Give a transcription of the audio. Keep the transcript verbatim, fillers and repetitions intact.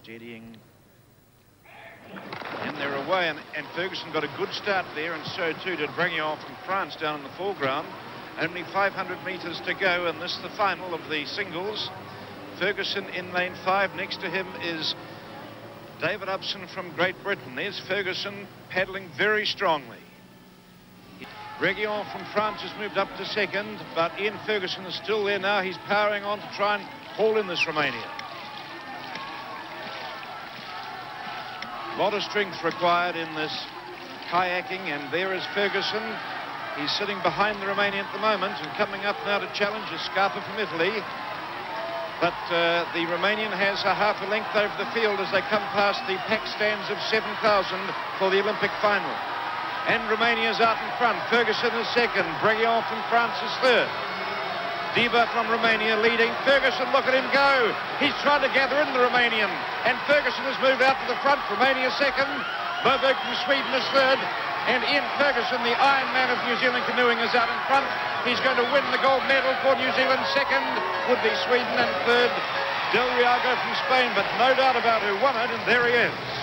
Steadying. And they're away, and, and Ferguson got a good start there, and so too did Bragillon from France down in the foreground. Only five hundred metres to go, and this is the final of the singles. Ferguson in lane five. Next to him is David Upson from Great Britain. There's Ferguson paddling very strongly. Bragillon from France has moved up to second, but Ian Ferguson is still there now. He's powering on to try and haul in this Romania. A lot of strength required in this kayaking, and there is Ferguson. He's sitting behind the Romanian at the moment and coming up now to challenge is Scarpa from Italy. But uh, the Romanian has a half a length over the field as they come past the pack stands of seven thousand for the Olympic final. And Romania's out in front. Ferguson is second. Bragillon from France is third. Diba from Romania leading. Ferguson, look at him go. He's trying to gather in the Romanian. And Ferguson has moved out to the front. Romania second. Boberg from Sweden is third. And Ian Ferguson, the Iron Man of New Zealand canoeing, is out in front. He's going to win the gold medal for New Zealand. Second would be Sweden, and third Del Riago from Spain. But no doubt about who won it, and there he is.